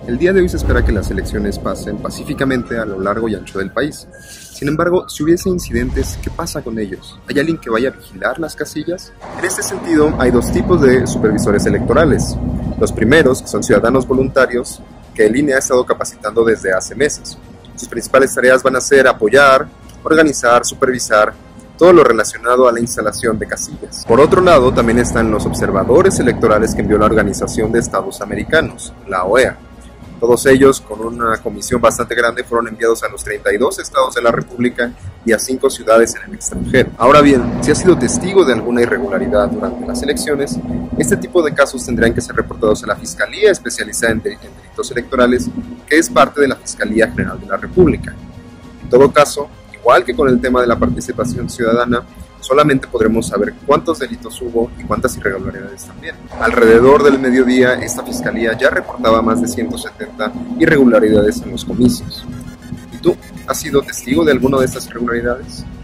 El día de hoy se espera que las elecciones pasen pacíficamente a lo largo y ancho del país. Sin embargo, si hubiese incidentes, ¿qué pasa con ellos? ¿Hay alguien que vaya a vigilar las casillas? En este sentido, hay dos tipos de supervisores electorales. Los primeros, que son ciudadanos voluntarios, que el INE ha estado capacitando desde hace meses. Sus principales tareas van a ser apoyar, organizar, supervisar, todo lo relacionado a la instalación de casillas. Por otro lado, también están los observadores electorales que envió la Organización de Estados Americanos, la OEA. Todos ellos, con una comisión bastante grande, fueron enviados a los 32 estados de la República y a 5 ciudades en el extranjero. Ahora bien, si has sido testigo de alguna irregularidad durante las elecciones, este tipo de casos tendrán que ser reportados a la Fiscalía Especializada en Delitos Electorales, que es parte de la Fiscalía General de la República. En todo caso, igual que con el tema de la participación ciudadana, solamente podremos saber cuántos delitos hubo y cuántas irregularidades también. Alrededor del mediodía, esta fiscalía ya reportaba más de 170 irregularidades en los comicios. ¿Y tú? ¿Has sido testigo de alguna de estas irregularidades?